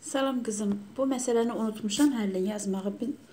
Salam qızım, bu məsələni unutmuşam həllini yazmağı.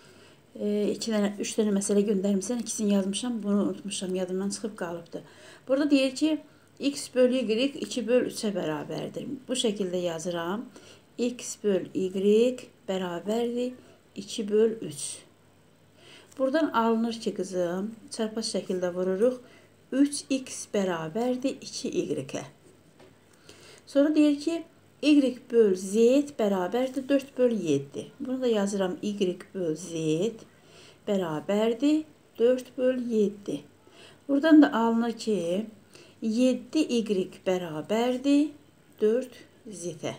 3 dənə məsələ göndərmişsən, ikisini yazmışam, bunu unutmuşam, yadımdan çıxıb qalıbdı. Burada deyir ki, x bölü y 2 bölü 3'ə bərabərdir. Bu şəkildə yazıram. X bölü y bərabərdir 2 bölü 3. Buradan alınır ki, qızım, çarpaz şəkildə vururuq. 3x bərabərdir 2y-ə. Sonra deyir ki, y böl z bərabərdir 4 böl 7. Bunu da yazıram. Y böl z bərabərdir 4 böl 7. Buradan da alınır ki 7y bərabərdir 4z-ə.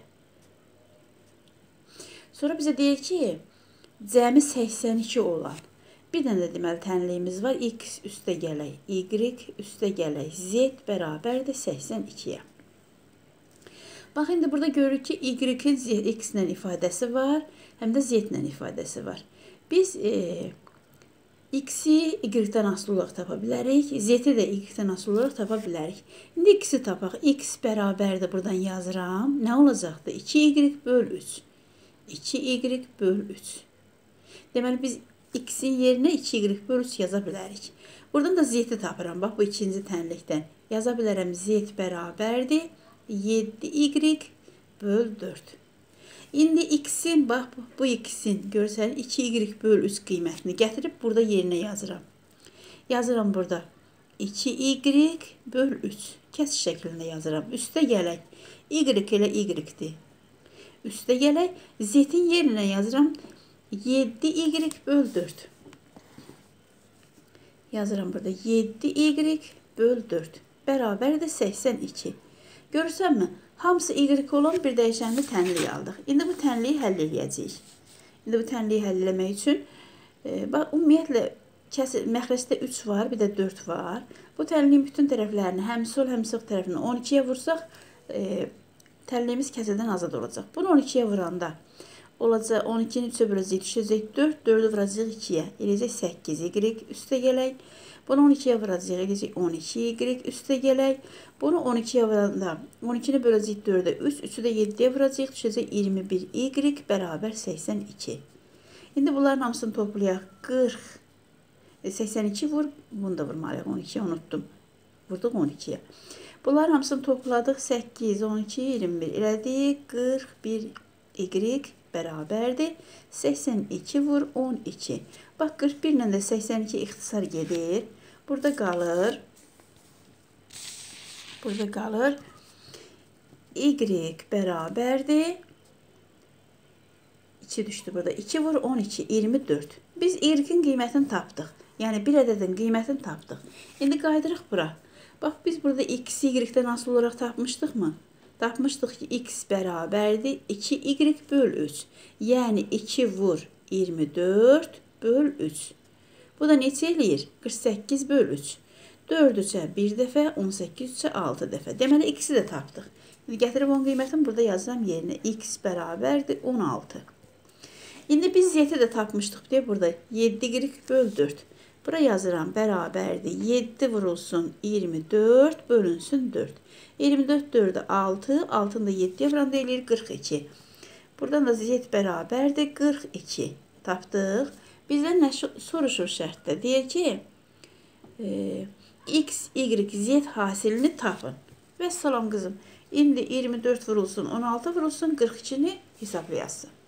Sonra bizə deyir ki, cəmi 82 olan bir dənə də deməli tənliyimiz var. X üstə gələk, y üstə gələk, z bərabərdir 82-yə. Bax, indi burada görürük ki, y-in x-lə ifadəsi var, həm də z-lə ifadəsi var. Biz x-i y-dən asılı olaraq tapa bilərik, z-i də y-dən asılı olaraq tapa bilərik. İndi x-i tapaq. X bərabərdir, buradan yazıram. Nə olacaqdır? 2y böl 3. 2y böl 3. Deməli, biz x-in yerinə 2y böl 3 yaza bilərik. Buradan da z-i tapıram. Bax, bu ikinci tənlikdən. Yaza bilərəm, z bərabərdir 7y böl 4. İndi x-in, bax, bu x-in görsən 2y böl 3 qiymətini gətirib burada yerinə yazıram. Yazıram burada 2y böl 3. Kəsr şəklində yazıram. Üstə gələk. Y elə y-dir. Üstə gələk. Z-in yerinə yazıram 7y böl 4. Yazıram burada 7y böl 4. Bərabərdir 82. Görürsənmi? Hamısı y olan bir dəyişənli tənliyi aldıq. İndi bu tənliyi həll edəcəyik. İndi bu tənliyi həll eləmək üçün ümumiyyətlə məxrəcdə 3 var, bir də 4 var. Bu tənliyin bütün tərəflərini həm sol, həm sağ tərəfini 12-yə vursaq, tənliyimiz kəsrdən azad olacaq. Bunu 12-yə vuranda olacaq 12-ni 3-ə böləcək, düşəcək 4, 4-ü vuracaq 2-yə. Eləcək 8y üstə gələk. Bunu 12-yə vuracaq, eləcək 12y üstə gələk. Bunu 12-yə vuranda 12-ni böləcək 4-ə 3, 3-ü də 7-yə vuracaq, düşəcək 21y bərabər 82. İndi bunların hamısını toplayaq. 40, 82 vur, bunu da vurmalıyıq 12-yə, unutdum. Vurduq 12-yə. Bunların hamısını topladıq. 8, 12, 21 elədik. 41y bərabərdir. 82 vur 12. Bax, 41 ilə də 82 ixtisar gedir. Burada qalır. Y bərabərdir. 2 düşdü burada. 2 vur 12, 24. Biz y-in qiymətini tapdıq. Yəni, bir ədədin qiymətini tapdıq. İndi qaydırıq bura. Bax, biz burada x y-dən asılı olaraq tapmışdıqmı? Tapmışdıq ki, x bərabərdir 2y böl 3. Yəni, 2 vur 24 böl 3. Bu da neçə eləyir? 48 böl 3. 4-3-ə 1 dəfə, 18-3-ə 6 dəfə. Deməli, x-i də tapdıq. İndi gətirib onun qiymətini burada yazıram yerinə. X bərabərdir 16. İndi biz z-i də tapmışdıq. Deyək, burada 7y böl 4. Bura yazıram, bərabərdir. 7 vurulsun 24, bölünsün 4. 24, 4-ə 6, 6-nı da 7-yə vuranda eləyir 42. Buradan da z bərabərdir 42. Tapdıq. Bizdən nə soruşur şərtdə? Deyir ki, x, y, z hasilini tapın. Və salam qızım, indi 24 vurulsun, 16 vurulsun, 42-ni hesablayasın.